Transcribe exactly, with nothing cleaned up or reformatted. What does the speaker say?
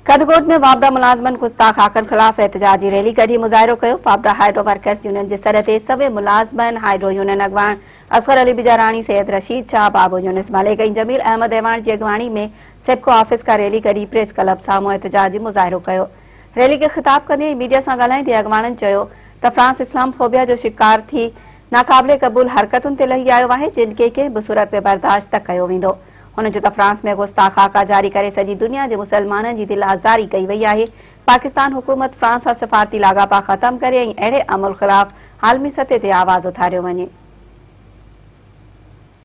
कदकोट में वापडा मुलाज़मन गुस्ताख आकन खिलाफ एहतजाजी रैली कढी मुज़ाहिरो कयो। वापडा हाइड्रो वर्कर्स यूनियन जे सर ते सभे मुलाज़मन हाइड्रो यूनियन अगवान असगर अली बिजारानी, सैयद रशीद शाह, बाबू यूनिस मलिक ऐं जमील अहमद एवान जी अगवानी में सेप्को ऑफिस का रैली कढी प्रेस क्लब साम्हूं एहतजाजी मुज़ाहिरो कयो। रैली खे ख़िताब कंदे मीडिया सां ॻाल्हाईंदे अगवाननि चयो त फ्रांस इस्लामोफोबिया जो शिकार थी नाक़ाबिले क़बूल हरकतुनि ते लही आयो आहे, जिन खे कंहिं बि सूरत में बर्दाश्त न कयो वेंदो। हुन जो त फ्रांस में गुस्ताखाका जारी करे सॼी दुनिया जे मुसलमाननि जी दिल आज़ारी कई वई आहे। पाकिस्तान हुकूमत फ्रांस सां सफ़ारती लाॻापा ख़तम करे ऐं अहिड़े अमल ख़िलाफ़ आलमी सतह ते आवाज़ उथारियो वञे।